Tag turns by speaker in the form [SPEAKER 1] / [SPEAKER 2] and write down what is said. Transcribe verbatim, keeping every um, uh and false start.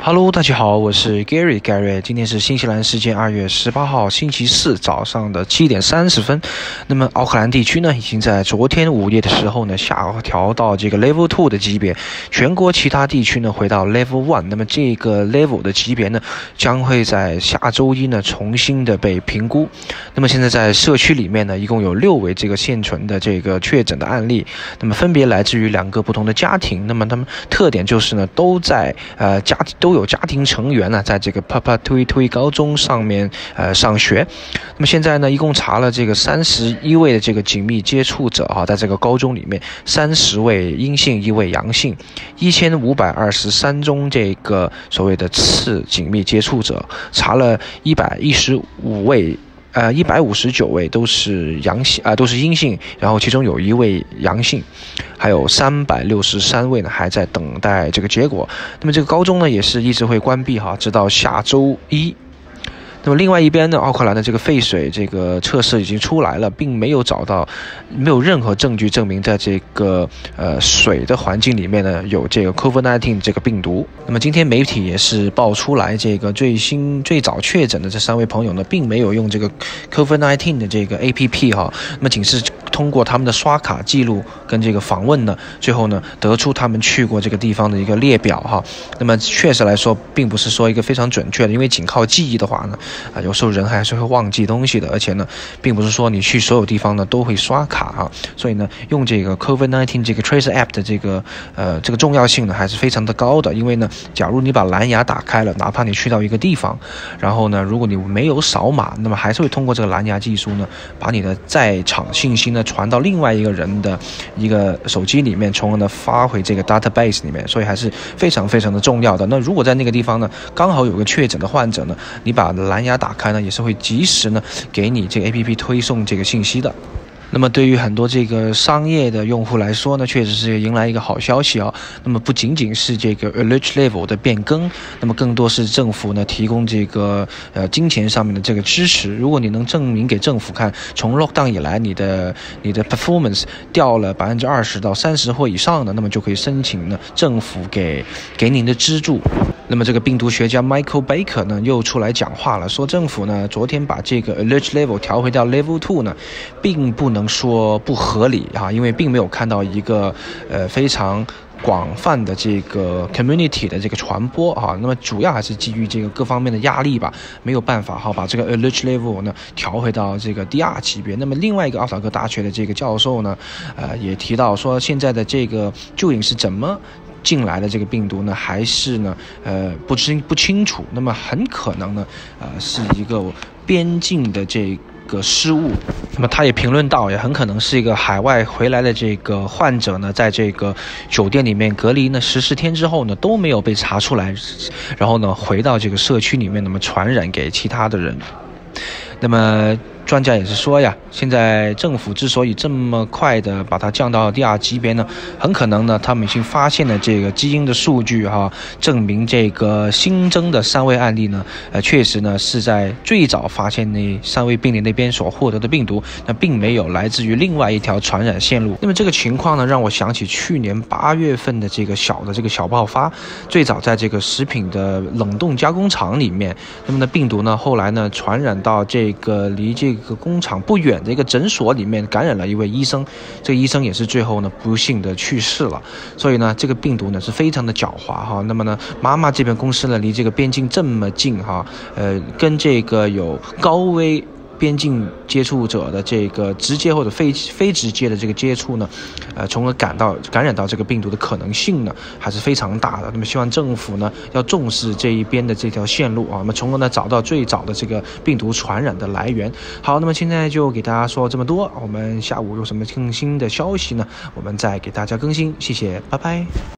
[SPEAKER 1] Hello，大家好，我是 Gary Gary。今天是新西兰时间二月十八号星期四早上的七点三十分。那么奥克兰地区呢，已经在昨天午夜的时候呢，下调到这个 Level Two 的级别。全国其他地区呢，回到 Level One。那么这个 Level 的级别呢，将会在下周一呢重新的被评估。那么现在在社区里面呢，一共有六位这个现存的这个确诊的案例。那么分别来自于两个不同的家庭。那么他们特点就是呢，都在呃家都有家庭成员呢，在这个 Papatui 高中上面呃上学。那么现在呢，一共查了这个三十一位的这个紧密接触者哈、啊，在这个高中里面，三十位阴性，一位阳性，一千五百二十三宗这个所谓的次紧密接触者，查了一百一十五位。呃，一百五十九位都是阳性啊、呃，都是阴性，然后其中有一位阳性，还有三百六十三位呢还在等待这个结果。那么这个高中呢也是一直会关闭哈，直到下周一。那么另外一边呢，奥克兰的这个废水这个测试已经出来了，并没有找到，没有任何证据证明在这个呃水的环境里面呢有这个 COVID 十九 这个病毒。那么今天媒体也是爆出来，这个最新最早确诊的这三位朋友呢，并没有用这个 COVID 十九 的这个 A P P 哈，那么仅是通过他们的刷卡记录跟这个访问呢，最后呢得出他们去过这个地方的一个列表哈。那么确实来说，并不是说一个非常准确的，因为仅靠记忆的话呢。啊，有时候人还是会忘记东西的，而且呢，并不是说你去所有地方呢都会刷卡哈，所以呢，用这个 COVID 十九 这个 Trace App 的这个呃这个重要性呢还是非常的高的，因为呢，假如你把蓝牙打开了，哪怕你去到一个地方，然后呢，如果你没有扫码，那么还是会通过这个蓝牙技术呢，把你的在场信息呢传到另外一个人的一个手机里面，从而呢发回这个 database 里面，所以还是非常非常的重要的。那如果在那个地方呢，刚好有个确诊的患者呢，你把蓝牙打开呢，也是会及时呢给你这个 A P P 推送这个信息的。那么对于很多这个商业的用户来说呢，确实是迎来一个好消息啊。那么不仅仅是这个 alert level 的变更，那么更多是政府呢提供这个呃金钱上面的这个支持。如果你能证明给政府看，从 lockdown 以来你的你的 performance 掉了百分之二十到三十或以上的，那么就可以申请呢政府给给您的资助。那么这个病毒学家 Michael Baker 呢又出来讲话了，说政府呢昨天把这个 alert level 调回到 level two 呢，并不能说不合理啊，因为并没有看到一个呃非常广泛的这个 community 的这个传播哈，那么主要还是基于这个各方面的压力吧，没有办法哈把这个 alert level 呢调回到这个第二级别。那么另外一个奥塔哥大学的这个教授呢，呃也提到说，现在的这个究竟是怎么进来的这个病毒呢，还是呢，呃，不清不清楚。那么很可能呢，呃，是一个边境的这个失误。那么他也评论到，也很可能是一个海外回来的这个患者呢，在这个酒店里面隔离呢十四天之后呢，都没有被查出来，然后呢，回到这个社区里面，那么传染给其他的人。那么专家也是说呀，现在政府之所以这么快的把它降到第二级别呢，很可能呢，他们已经发现了这个基因的数据哈，证明这个新增的三位案例呢，呃，确实呢是在最早发现那三位病例那边所获得的病毒，那并没有来自于另外一条传染线路。那么这个情况呢，让我想起去年八月份的这个小的这个小爆发，最早在这个食品的冷冻加工厂里面，那么呢病毒呢后来呢传染到这个离这个一个工厂不远的一个诊所里面，感染了一位医生，这个医生也是最后呢不幸的去世了。所以呢，这个病毒呢是非常的狡猾哈。那么呢，妈妈这边公司呢离这个边境这么近哈，呃，跟这个有高危边境接触者的这个直接或者非非直接的这个接触呢，呃，从而感到感染到这个病毒的可能性呢，还是非常大的。那么希望政府呢要重视这一边的这条线路啊，那么从而呢找到最早的这个病毒传染的来源。好，那么现在就给大家说这么多，我们下午有什么更新的消息呢，我们再给大家更新。谢谢，拜拜。